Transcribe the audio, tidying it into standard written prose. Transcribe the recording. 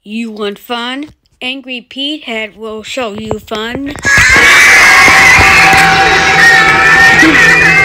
You want fun? Angry Pete Head will show you fun.